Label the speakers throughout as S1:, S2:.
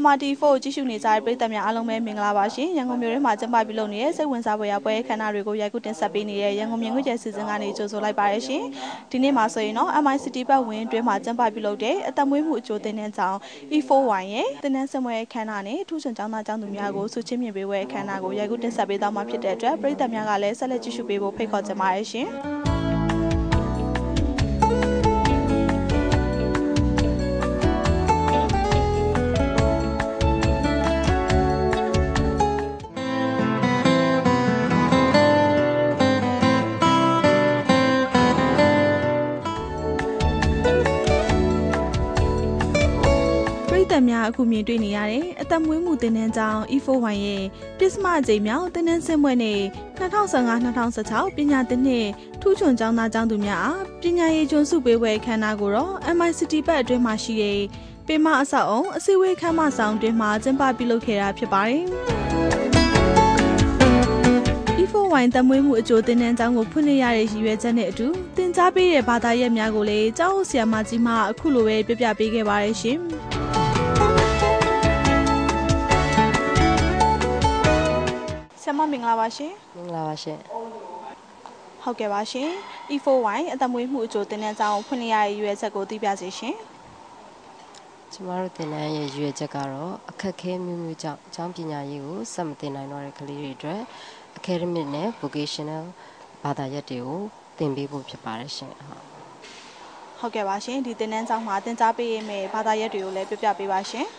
S1: MRT4 ကြည့်ရှုနေကြတဲ့ပရိသတ်များအားလုံးပဲမင်္ဂလာပါရှင်ရန်ကုန်မြို့ထဲမှာကျင်းပပြုလုပ်နေတဲ့စိတ်ဝင်စားဖွယ်ရာပွဲခမ်းနားတွေကိုရိုက်ကူးတင်ဆက်ပေးနေတဲ့ရန်ကုန်မြင်ကွင်းကျယ်စီစဉ်ကနေကြိုဆိုလိုက်ပါရရှင်ဒီနေ့မှာဆိုရင်တော့ MICT ဘက်ဝင်အတွင်းမှာကျင်းပပြုလုပ်တဲ့အသက်မွေးမှုအကျိုးသင်တန်းကြောင်း E4Y ရဲ့သင်တန်းဆင်ပွဲခမ်းနားနဲ့ထူးချွန်ကျောင်းသားကျောင်းသူများကိုဆုချင်းမြှင့်ပေးပွဲခမ်းနားကိုရိုက်ကူးတင်ဆက်ပေးသွားမှာဖြစ်တဲ့အတွက်ပရိသတ်များကလည်းဆက်လက်ကြည့်ရှုပေးဖို့ဖိတ်ခေါ်ချင်ပါတယ်ရှင်များအခုမြင်တွေ့နေရတဲ့အသက်မွေးမှုသင်တန်းကျောင်း E4Y ရဲ့ပစ္စမအကြိမ်မြောက်သင်တန်းဆင်းပွဲနဲ့2015-2016ပညာသင်နှစ်ထူးချွန်ကျောင်းသားကျောင်းသူများအားပညာရေးကျွမ်းစုပေးပွဲခမ်းနားကိုတော့ MICT ဘက်အတွင်းမှာရှိတဲ့ပင်မအဆောက်အုံအစည်းအဝေးခန်းမဆောင်တွင်မှာကျင်းပပြုလုပ်ခဲ့တာဖြစ်ပါတယ်။ E4Y သက်မွေးမှုအကျိုးသင်တန်းကျောင်းကိုဖွင့်လှစ်ရတဲ့ရည်ရွယ်ချက်နဲ့အတူသင်ကြားပေးတဲ့ဘာသာရပ်များကိုလည်းကျောင်းအုပ်ဆရာမကြီးမှအခုလိုပဲပြပြပေးခဲ့ပါတယ်ရှင်။ဆရာမမင်္ဂလာပါရှင်
S2: မင်္ဂလာပါရှင်
S1: ဟုတ်ကဲ့ပါရှင် E4Y အသက်မွေးမှုအကျိုးသင်တန်းကျောင်းဖွင့်လှစ်ရတဲ့ရည်ရွယ်ချက်ကိုသိပြစေရှင်
S2: ကျမတို့သင်တန်းရဲ့ရည်ရွယ်ချက်ကတော့အခက်အခဲမျိုးမျိုးကြောင့်ကျောင်းပညာရေးကိုဆက်မသင်နိုင်တော့တဲ့ကလေးတွေအတွက် academic နဲ့ vocational ဘာသာရပ်တွေကိုသင်ပေးဖို့ဖြစ်ပါတယ်ရှင်
S1: ဟုတ်ကဲ့ပါရှင်ဒီသင်တန်းကျောင်းမှာသင်ကြားပေးရမယ့်ဘာသာရပ်တွေကိုလည်းပြပြပေးပါရှင်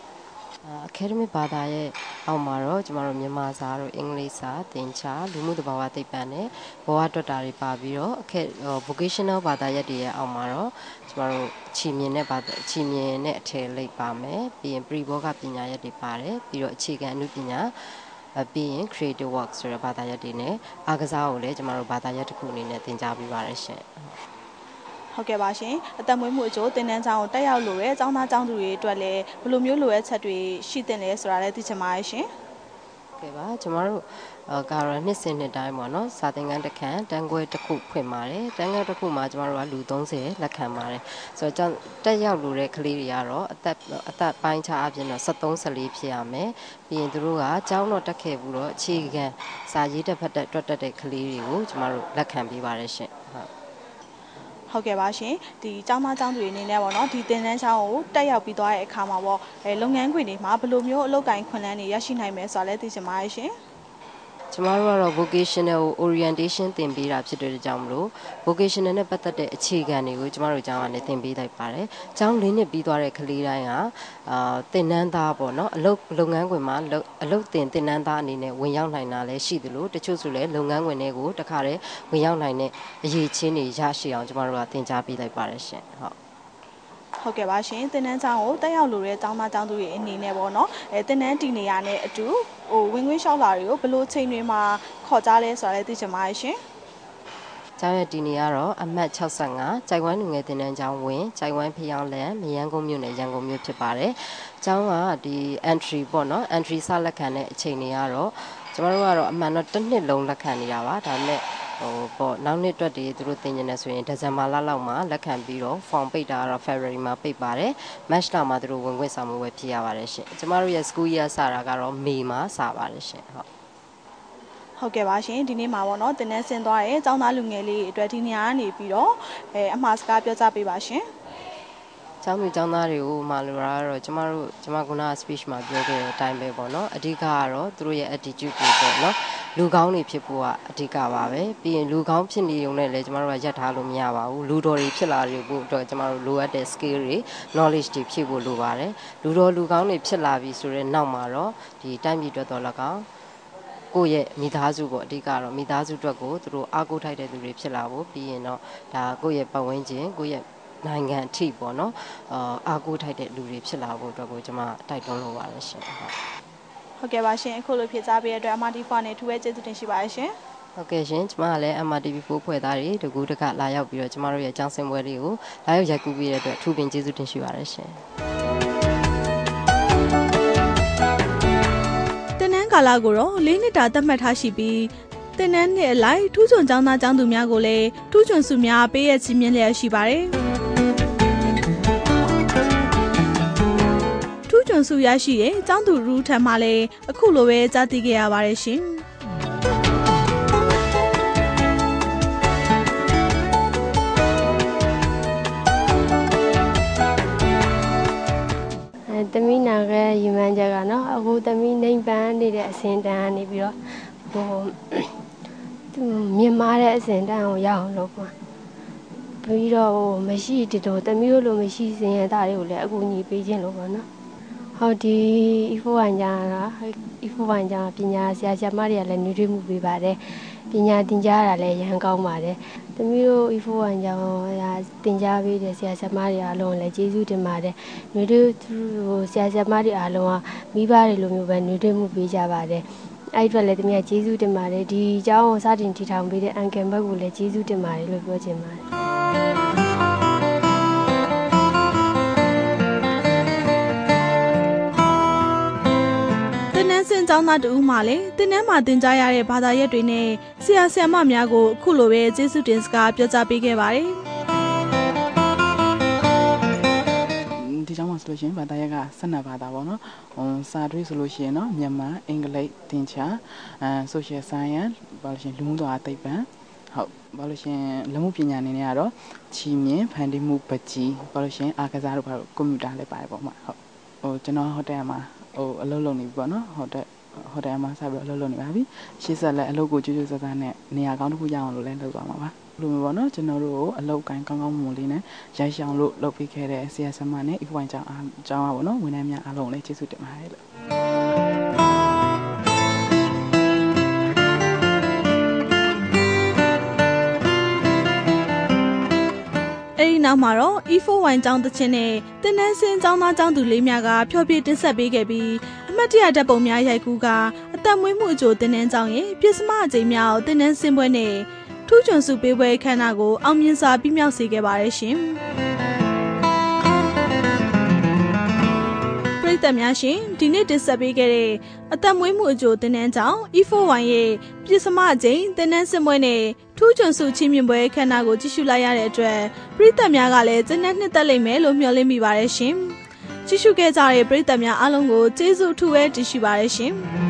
S2: academic ဘာသာရဲ့အောက်မှာတော့ကျမတို့မြန်မာစာတို့အင်္ဂလိပ်စာသင်ချာလူမှုသဘာဝသိပ္ပံနဲ့ဘဝတွက်တာတွေပါပြီးတော့vocational ဘာသာရပ်တွေရဲ့အောက်မှာတော့ကျမတို့ချီမြင်တဲ့အထည်လိပ်ပါမယ်ပြီးရင် pre ဘောကပညာရပ်တွေပါတယ်ပြီးတော့အခြေခံအနုပညာပြီးရင် creative work ဆိုတဲ့ဘာသာရပ်တွေနဲ့အားကစားကိုလည်းကျမတို့ဘာသာရပ်တစ်ခုအနေနဲ့သင်ကြားပေးပါရရှင်
S1: ဟုတ်ကဲ့ပါရှင်အသက်မွေးမှုအကျိုးသင်တန်းကျောင်းကိုတက်ရောက်လို့ရဲကျောင်းသားကျောင်းသူတွေအတွက်လည်းဘယ်လိုမျိုးလိုအပ်ချက်တွေရှိသင့်လဲဆိုတာလည်းသိချင်ပါတယ်ရှင်
S2: ဟုတ်ကဲ့ပါကျမတို့ကတော့နှစ်စဉ်နှစ်တိုင်းပေါ့နော်စာသင်ခန်းတစ်ခန်းတန်းခွဲတစ်ခုဖွင့်ပါတယ်တန်းခွဲတစ်ခုမှာကျမတို့ကလူ30လက်ခံပါတယ်ဆိုတော့တက်ရောက်လို့တဲ့ကလေးတွေကတော့အသက်ပိုင်းခြားအပြင်တော့73-14ဖြစ်ရမယ်ပြီးရင်သူတို့ကကျောင်းတော့တက်ခဲ့ဘူးတော့အခြေခံစာရေးတက်ဖတ်တက်တွက်တက်တဲ့ကလေးတွေကိုကျမတို့လက်ခံပေးပါတယ်ရှင်
S1: ဟုတ်ကဲ့ပါရှင်ဒီကျောင်းသားကျောင်းသူတွေအနေနဲ့ပေါ့နော်ဒီသင်တန်းကျောင်းကိုတက်ရောက်ပြီးသွားတဲ့အခါမှာပေါ့လုပ်ငန်းခွင်တွေမှာဘယ်လိုမျိုးအလုပ်ကိုင်ခွင့်လန်းတွေရရှိနိုင်မယ်ဆိုတာလည်းသိချင်ပါတယ်ရှင်
S2: ကျမတို့ကတော့ vocational orientation သင်ပေးတာဖြစ်တဲ့ကြောင့်မလို့ vocational နဲ့ပတ်သက်တဲ့အခြေခံတွေကိုကျမတို့ကျောင်းကနေသင်ပေးလိုက်ပါတယ်။ကျောင်း၄နှစ်ပြီးသွားတဲ့ကလေးတိုင်းကသင်တန်းသားပေါ့နော်အလုပ်ငန်းခွင်မှာအလုပ်သင်တန်းသားအနေနဲ့ဝင်ရောက်နိုင်တာလည်းရှိသလိုတချို့ဆိုလည်းလုပ်ငန်းခွင်တွေကိုတခါတည်းဝင်ရောက်နိုင်တဲ့အရေးချင်းတွေရရှိအောင်ကျမတို့ကသင်ကြားပေးလိုက်ပါတယ်ရှင်။
S1: ဟုတ်ကဲ့ပါရှင်သင်တန်းကျောင်းကိုတက်ရောက်လို့တဲ့ကျောင်းသားကျောင်းသူတွေအနေနဲ့ပေါ့နော်သင်တန်းတည်နေရတဲ့အတူဝင်ခွင့်လျှောက်လာတွေကိုဘယ်လိုချိန်တွေမှာခေါ်ကြားလဲဆိုတာလည်းသိချင်ပါတယ်ရှင်
S2: ကျောင်းရဲ့ဒီနေ့ကတော့အမှတ်65ကြိုက်ဝမ်းလူငယ်သင်တန်းကျောင်းဝင်ကြိုက်ဝမ်းဖျောင်းလန်မရန်ကုန်မြို့နယ်ရန်ကုန်မြို့ဖြစ်ပါတယ်ကျောင်းကဒီ entry ပေါ့နော် entry စလက်ခံတဲ့အချိန်တွေကတော့ကျမတို့ကတော့အမှန်တော့တစ်နှစ်လုံးလက်ခံနေတာပါဒါပေမဲ့နောက်နှစ်အတွက်တွေသူတို့သင်ကျင်နေဆိုရင်ဒီဇင်ဘာလလောက်မှာလက်ခံပြီးတော့ form ပိတ်တာကတော့ February မှာပိတ်ပါတယ် March လမှာသူတို့ဝင်ခွင့်ဆောင်မှုပဲဖြစ်ရပါတယ်ရှင်ကျမတို့ရဲ့ school year စတာကတော့ May မှာစပါတယ်ရှင်
S1: ဟုတ်ကဲ့ပါရှင်ဒီနေ့မှာပေါ့နော်တင်နန်းဆင်းသွားတဲ့ကျောင်းသားလူငယ်လေးအတွက်ဒီနေရာကနေပြီးတော့အမှားစကားပြောကြပေးပါရှင်
S2: ကျောင်းသူကျောင်းသားတွေကိုမာလိုရာကတော့ကျမကနာ speech မှာပြောခဲ့တဲ့အတိုင်းပဲပေါ့နော်အဓိကကတော့သူတို့ရဲ့ attitude တွေပေါ့နော်လူကောင်းတွေဖြစ်ဖို့ကအဓိကပါပဲပြီးရင်လူကောင်းဖြစ်နေုံနဲ့လည်းကျမတို့ကရပ်ထားလို့မရပါဘူးလူတော်တွေဖြစ်လာဖို့အတွက်ကျမတို့လိုအပ်တဲ့ skill တွေ knowledge တွေဖြည့်ဖို့လိုပါတယ်လူကောင်းတွေဖြစ်လာပြီဆိုတော့နောက်မှာတော့ဒီတိုင်းပြည်အတွက်တော့၎င်းကိုယ့်ရဲ့မိသားစုပေါ့အဓိကတော့မိသားစုအတွက်ကိုသူတို့အားကိုးထိုက်တဲ့သူတွေဖြစ်လာဖို့ပြီးရင်တော့ဒါကိုယ့်ရဲ့ပတ်ဝန်းကျင်ကိုယ့်ရဲ့နိုင်ငံအထိပေါ့နော်အားကိုးထိုက်တဲ့လူတွေဖြစ်လာဖို့အတွက်ကိုကျွန်မတိုက်တွန်းလိုပါတယ်ရှင်
S1: ဟုတ်ကဲ့ပါရှင်အခုလိုဖြည့်ကြားပေးတဲ့အတွက် MRT4 နဲ့ထူးပဲကျေးဇူးတင်ရှိပါတယ်ရှင်
S2: ဟုတ်ကဲ့ရှင်ကျွန်မကလည်း MRTV4 ဖွဲ့သားတွေတကူတကလာရောက်ပြီးတော့ကျွန်မတို့ရဲ့ကျောင်းဆင်းပွဲလေးကိုလာရောက်ရိုက်ကူးပေးတဲ့အတွက်ထူးပင်ကျေးဇူးတင်ရှိပါတယ်ရှင်
S1: တင်နန်းကာလကိုတော့၄နှစ်တာသတ်မှတ်ထားရှိပြီးတင်နန်းနှစ်အလိုက်ထူးချွန်ကျောင်းသားကျောင်းသူများကိုလည်းထူးချွန်ဆုများပေးရခြင်းမြင့်လျက်ရှိပါတယ်ထူးချွန်ကျွန်စုရရှိရဲ့ကျောင်းသူရူထံမှလည်းအခုလိုပဲကြားသိခဲ့ရပါတယ်ရှင်
S3: သမီးနာကယူမှန်းချက်ကနော်အခုသမီးနေပန်းနေတဲ့အစင်တန်းနေပြီးတော့မြင်မာတဲ့အစင်တန်းကိုရအောင်လုပ်ပါပြီးတော့မရှိတတော်သမီးတို့လိုမရှိစင်ရတာတွေကိုလည်းအကူအညီပေးခြင်းလို့ပေါ့နော်ဟုတ်ဒီ E4 ညာက E4 ညာပညာဆရာဆရာမတွေကလည်းနှွေးထွေးမှုပေးပါတယ်ပညာသင်ကြားရတာလည်းရဟန်းကောင်းပါတယ်သမီးတို့ E4 ညာသင်ကြားပေးတဲ့ဆရာဆရာမတွေအားလုံးလည်းကျေးဇူးတင်ပါတယ်နှွေးထွေးဆရာဆရာမတွေအားလုံးကမိဘတွေလိုမျိုးပဲနှွေးထွေးမှုပေးကြပါတယ်အဲ့အတွက်လည်းသမီးကကျေးဇူးတင်ပါတယ်ဒီအကြောင်းကိုစတင်ထီထောင်ပေးတဲ့အန်ကယ်ဘက်ကိုလည်းကျေးဇူးတင်ပါတယ်လို့ပြောချင်ပါတယ်
S1: စင်ကျောင်းသားတူဦးမှလည်းတင်းနှဲမှာတင်ကြားရတဲ့ဘာသာရပ်တွေနဲ့ဆရာဆရာမများကိုအခုလိုပဲကျေးဇူးတင်စကားပြောကြားပေးခဲ့ပါတယ်
S4: ဒီကျောင်းမှာဆိုလို့ရှိရင်ဘာသာရပ်က12ဘာသာပေါ့နော်စာတွေဆိုလို့ရှိရင်နော်မြန်မာအင်္ဂလိပ်သင်္ချာsocial science ဘာလို့ရှိရင်လူမှုတော်သိပ္ပံဟုတ်ဘာလို့ရှိရင်လူမှုပညာအနေနဲ့ကတော့ချီမြင်ဖန်တီးမှုပကြီးဘာလို့ရှိရင်အားကစားတို့ဘာလို့ကွန်ပျူတာလည်းပါတယ်ပေါ့မှာဟုတ်ကျွန်တော်ဟိုတယ်မှာအလုပ်လုပ်နေပြီပေါ့နော်ဟိုတယ်မှာစပြီးအလုပ်လုပ်နေပါပြီရှေ့ဆက်လည်းအလုပ်ကိုကြိုးကြိုးစားစားနဲ့နေရာကောင်းတစ်ခုရအောင်လို့လည်းလုပ်သွားမှာပါလိုမျိုးပေါ့နော်ကျွန်တော်တို့ကိုအလုပ်ကိုင်းကောင်းကောင်းမွန်လေးနဲ့ရိုက်ရှောင်လို့လုပ်ပေးခဲ့တဲ့ဆရာဆရာမနဲ့ E1 ကျောင်းပါပေါ့နော်ဝန်ထမ်းများအားလုံးလည်းကျေးဇူးတင်ပါတယ်လို့
S1: အဲ့ဒီနောက်မှာတော့ E4 ကျောင်းတချင်းနဲ့တင်းနှဲစင်ကျောင်းသားကျောင်းသူလေးများကဖျော်ဖြေတင်ဆက်ပေးခဲ့ပြီးအမှတ်တရဓာတ်ပုံများရိုက်ကူးကအသက်မွေးမှုအကျိုးတင်းနှဲကျောင်းရဲ့ပြစ်စမအကြိမ်မြောက်တင်းနှဲစင်ပွဲနဲ့ထူးချွန်စုပေးပွဲခမ်းနားကိုအောင်မြင်စွာပြီးမြောက်စေခဲ့ပါတယ်ရှင်ပရိသတ်များရှင်ဒီနေ့တင်ဆက်ပေးခဲ့တဲ့အသက်မွေးမှုအကျိုးတင်းနှဲကျောင်း E4 ရဲ့ပြစ်စမအကြိမ်တင်းနှဲစင်ပွဲနဲ့ထူးချွန်စုချီးမြှင့်ပွဲခမ်းနားကိုကြည့်ရှုလိုက်ရတဲ့အတွက်ပရိသတ်များကလည်းကျဉ်းနှစ်သက်လိမ့်မယ်လို့မျှော်လင့်မိပါတယ်ရှင်ကြည့်ရှုခဲ့ကြတဲ့ပရိသတ်များအားလုံးကိုကျေးဇူးထူးပဲတင်ရှိပါတယ်ရှင်